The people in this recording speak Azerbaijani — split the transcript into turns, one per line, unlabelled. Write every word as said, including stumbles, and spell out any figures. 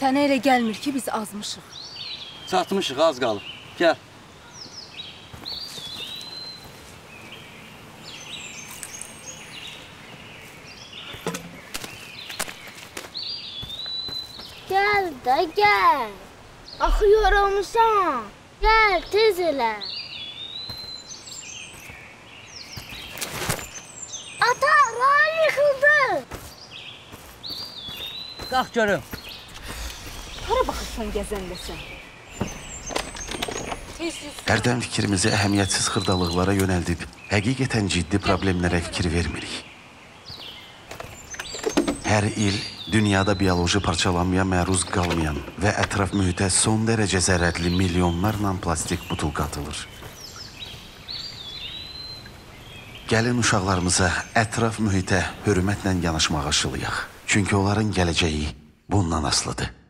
Sənə elə gəlmir ki, biz azmışıq.
Çatmışıq, az qalıb. Gəl.
Gəl də, gəl. Axı yorulmuşam. Gəl, tez elə. Ata, rayım yıxıldı.
Qalx görüm.
Hara baxırsan gəzəndə sən?
Hərdən fikrimizi əhəmiyyətsiz xırdalıqlara yönəldib, həqiqətən ciddi problemlərə fikir vermirik. Hər il dünyada bioloji parçalanmaya məruz qalmayan və ətraf mühitə son dərəcə zərərli milyonlarla plastik butulka atılır. Gəlin uşaqlarımıza ətraf mühitə hörmətlə yanaşmağa aşılayaq. Çünki onların gələcəyi bundan asılıdır.